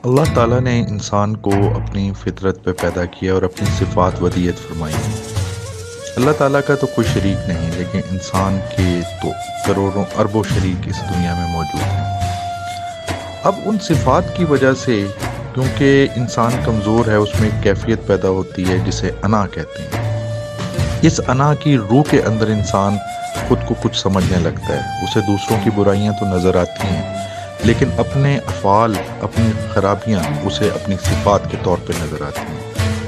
اللہ تعالیٰ نے انسان کو اپنی فطرت پہ پیدا کیا اور اپنی صفات ودیت فرمائی ہیں۔ اللہ تعالیٰ کا تو کوئی شریک نہیں، لیکن انسان کے تو کروڑوں اربوں شریک اس دنیا میں موجود ہیں۔ اب ان صفات کی وجہ سے کیونکہ انسان کمزور ہے، اس میں ایک کیفیت پیدا ہوتی ہے جسے انا کہتے ہیں۔ اس انا کی روح کے اندر انسان خود کو کچھ سمجھنے لگتا ہے، اسے دوسروں کی برائیاں تو نظر آتی ہیں، لیکن اپنے افعال، اپنی خرابیاں اسے اپنی صفات کے طور پہ نظر آتی ہیں۔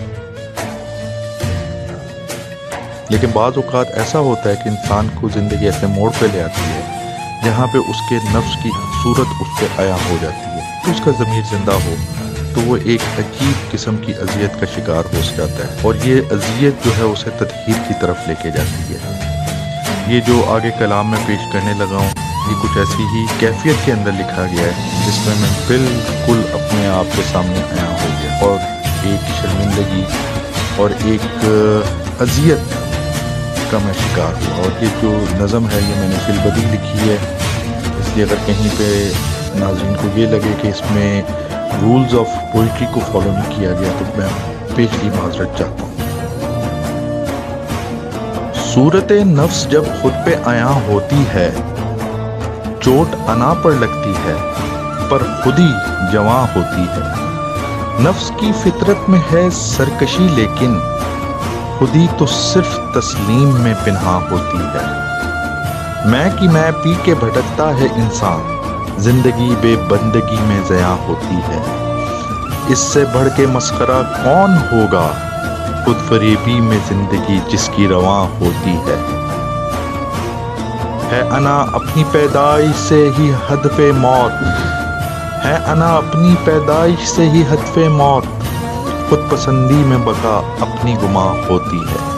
لیکن بعض اوقات ایسا ہوتا ہے کہ انسان کو زندگی ایسے موڑ پہ لے آتی ہے جہاں پہ اس کے نفس کی صورت اس پہ عیاں ہو جاتی ہے، تو اس کا ضمیر زندہ ہو تو وہ ایک عجیب قسم کی اذیت کا شکار ہو جاتا ہے، اور یہ اذیت جو ہے اسے تطہیر کی طرف لے کے جاتی ہے۔ یہ جو آگے کلام میں پیش کرنے لگا ہوں، یہ کچھ ایسی ہی کیفیت کے اندر لکھا گیا ہے جس میں میں بالکل اپنے آپ کے سامنے عیاں ہو گیا، اور ایک شرمندگی اور ایک اذیت کا میں شکار ہوا۔ اور یہ جو نظم ہے یہ میں نے فی البدی لکھی ہے، اس لیے اگر کہیں پہ ناظرین کو یہ لگے کہ اس میں رولز آف پوئٹری کو فالو نہیں کیا گیا تو میں پیشگی معذرت چاہتا ہوں۔ صورت نفس جب خود پہ عیاں ہوتی ہے، چوٹ انا پر لگتی ہے، پر خودی جواں ہوتی ہے۔ نفس کی فطرت میں ہے سرکشی، لیکن خودی تو صرف تسلیم میں پنہاں ہوتی ہے۔ میں کی میں پی کے بھٹکتا ہے انسان، زندگی بے بندگی میں ضیاع ہوتی ہے۔ اس سے بڑھ کے مسخرہ کون ہوگا، خود فریبی میں زندگی جس کی رواں ہوتی ہے۔ ہے انا اپنی پیدائش سے ہی ہدف موت، ہے انا اپنی پیدائش سے ہی ہدف موت، خود پسندی میں بقا اپنی گماں ہوتی ہے۔